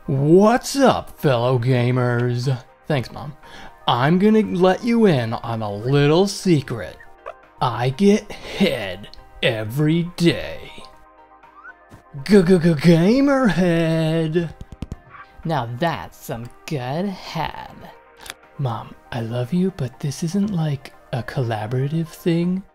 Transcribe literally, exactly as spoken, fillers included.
What's up, fellow gamers? Thanks, Mom. I'm gonna let you in on a little secret. I get head every day. G-g-g-gamer head. Now that's some good head. Mom, I love you, but this isn't like a collaborative thing.